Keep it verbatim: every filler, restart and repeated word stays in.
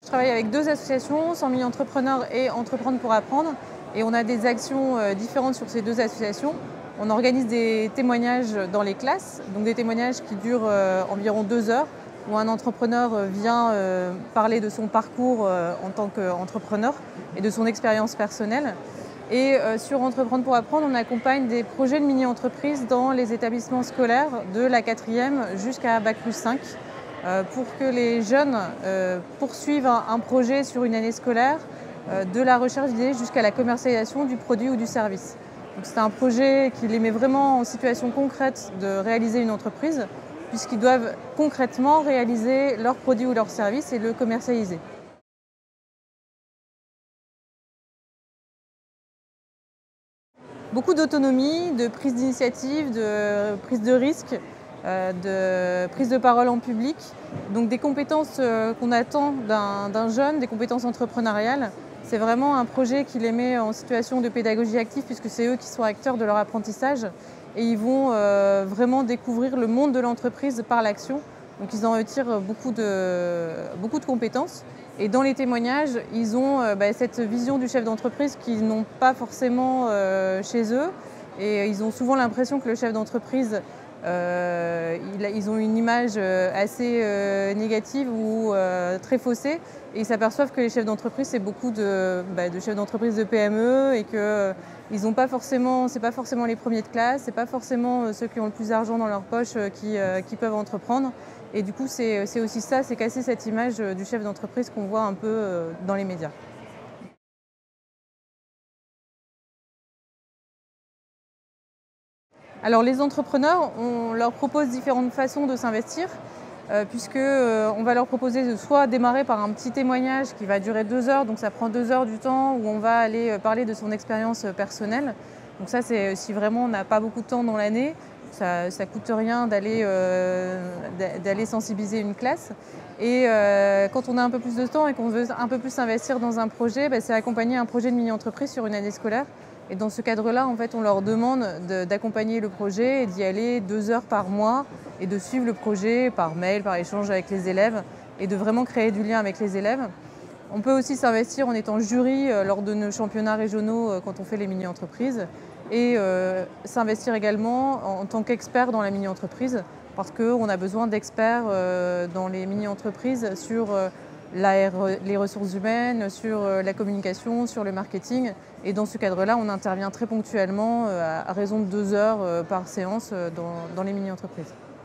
Je travaille avec deux associations, cent mille entrepreneurs et Entreprendre pour apprendre. Et on a des actions différentes sur ces deux associations. On organise des témoignages dans les classes, donc des témoignages qui durent environ deux heures, où un entrepreneur vient parler de son parcours en tant qu'entrepreneur et de son expérience personnelle. Et sur Entreprendre pour apprendre, on accompagne des projets de mini-entreprises dans les établissements scolaires de la quatrième jusqu'à bac plus cinq pour que les jeunes poursuivent un projet sur une année scolaire, de la recherche d'idées jusqu'à la commercialisation du produit ou du service. C'est un projet qui les met vraiment en situation concrète de réaliser une entreprise, puisqu'ils doivent concrètement réaliser leur produit ou leur service et le commercialiser. Beaucoup d'autonomie, de prise d'initiative, de prise de risque, de prise de parole en public. Donc des compétences qu'on attend d'un jeune, des compétences entrepreneuriales. C'est vraiment un projet qui les met en situation de pédagogie active, puisque c'est eux qui sont acteurs de leur apprentissage. Et ils vont vraiment découvrir le monde de l'entreprise par l'action. Donc ils en retirent beaucoup de, beaucoup de compétences. Et dans les témoignages, ils ont euh, bah, cette vision du chef d'entreprise qu'ils n'ont pas forcément euh, chez eux. Et ils ont souvent l'impression que le chef d'entreprise, euh, ils, ils ont une image assez euh, négative ou euh, très faussée. Et ils s'aperçoivent que les chefs d'entreprise, c'est beaucoup de, bah, de chefs d'entreprise de P M E et que euh, ils ont pas forcément, c'est pas forcément les premiers de classe, c'est pas forcément ceux qui ont le plus d'argent dans leur poche euh, qui, euh, qui peuvent entreprendre. Et du coup, c'est aussi ça, c'est casser cette image du chef d'entreprise qu'on voit un peu dans les médias. Alors les entrepreneurs, on leur propose différentes façons de s'investir, euh, puisque euh, on va leur proposer de soit démarrer par un petit témoignage qui va durer deux heures, donc ça prend deux heures du temps, où on va aller parler de son expérience personnelle. Donc ça, c'est si vraiment on n'a pas beaucoup de temps dans l'année. Ça ne coûte rien d'aller euh, d'aller sensibiliser une classe. Et euh, quand on a un peu plus de temps et qu'on veut un peu plus s'investir dans un projet, bah, c'est accompagner un projet de mini-entreprise sur une année scolaire. Et dans ce cadre-là, en fait, on leur demande d'accompagner le projet et d'y aller deux heures par mois et de suivre le projet par mail, par échange avec les élèves et de vraiment créer du lien avec les élèves. On peut aussi s'investir en étant jury lors de nos championnats régionaux quand on fait les mini-entreprises et euh, s'investir également en tant qu'expert dans la mini-entreprise parce qu'on a besoin d'experts euh, dans les mini-entreprises sur euh, la, les ressources humaines, sur euh, la communication, sur le marketing. Et dans ce cadre-là, on intervient très ponctuellement euh, à raison de deux heures euh, par séance euh, dans, dans les mini-entreprises.